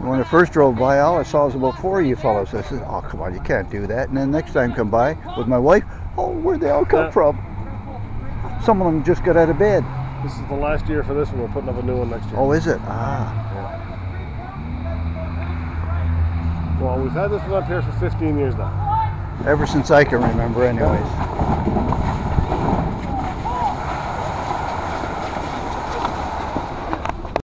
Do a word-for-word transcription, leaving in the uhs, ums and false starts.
When I first drove by, all I saw was about four of you fellows. I said, oh, come on, you can't do that. And then next time I come by with my wife, oh, where'd they all come yeah. from? Some of them just got out of bed. This is the last year for this one. We're putting up a new one next year. Oh, is it? Ah. Yeah. Well, we've had this one up here for fifteen years now. Ever since I can remember anyways.